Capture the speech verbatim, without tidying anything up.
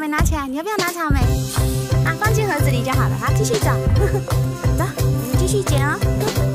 莓拿起来，你要不要拿草莓？啊，放进盒子里就好了。好，继续走。走，我们继续捡哦。